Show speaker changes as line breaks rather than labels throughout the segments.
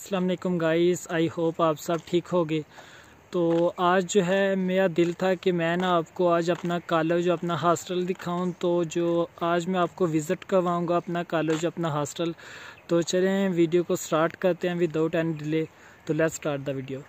अस्सलाम वालेकुम guys, I hope आप सब ठीक होगे। तो आज जो है मेरा दिल था कि मैं ना आपको आज अपना कॉलेज अपना हॉस्टल दिखाऊं। तो जो आज मैं आपको विज़िट करवाऊंगा अपना कॉलेज अपना हॉस्टल। तो चलें वीडियो को स्टार्ट करते हैं विदाउट एनी डिले। तो लेट्स स्टार्ट द वीडियो।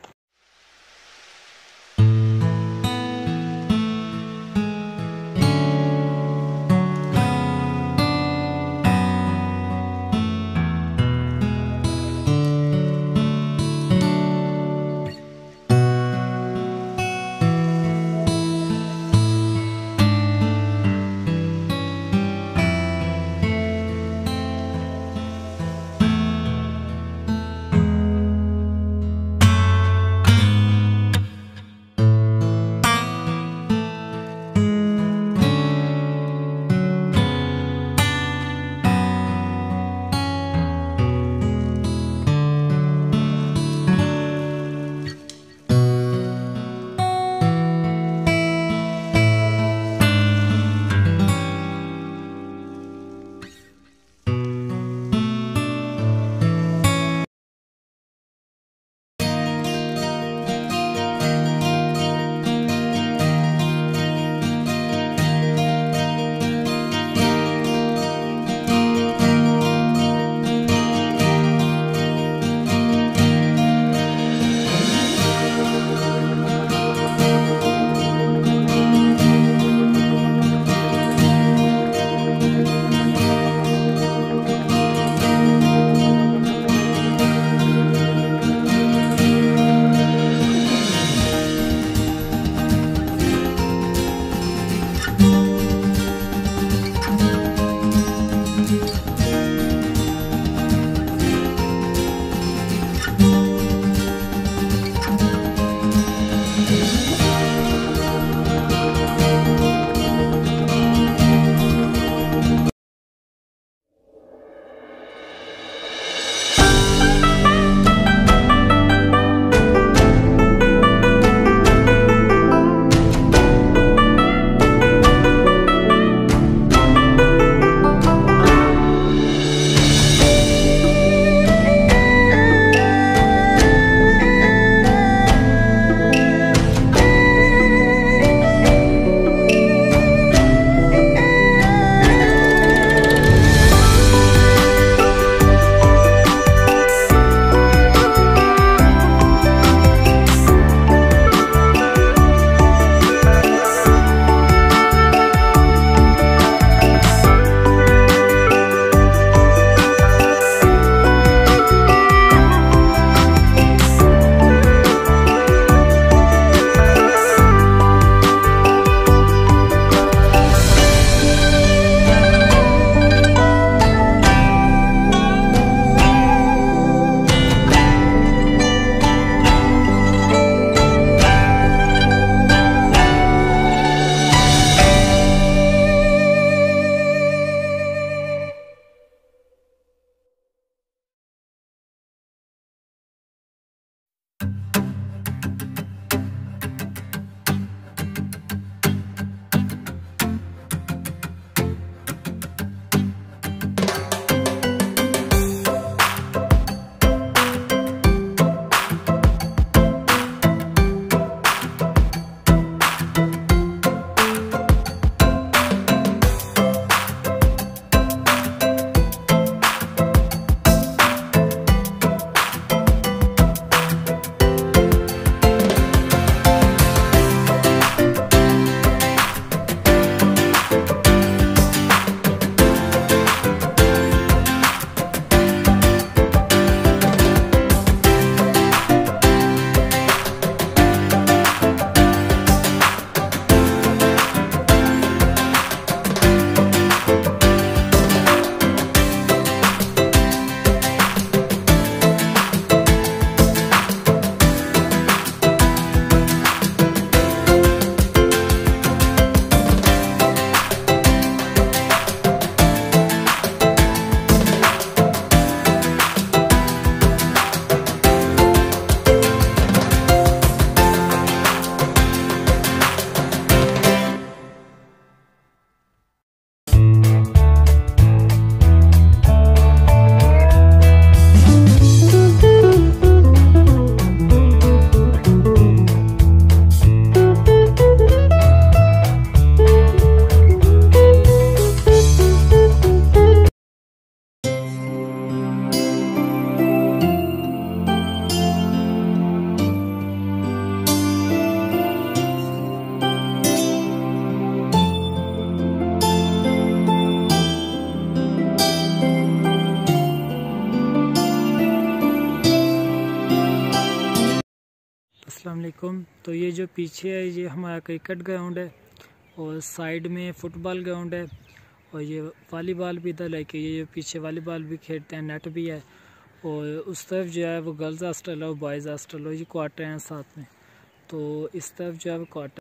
वालेकुम। तो ये जो पीछे है ये हमारा क्रिकेट ग्राउंड है और साइड में फुटबॉल ग्राउंड है और ये वॉलीबॉल भी इधर लेके ये जो पीछे वॉलीबॉल भी खेलते हैं, नेट भी है। और उस तरफ जो है वो गर्ल्स हॉस्टल है और बॉयज़ हॉस्टल है, ये क्वार्टर हैं साथ में। तो इस तरफ जो है वो क्वार्टर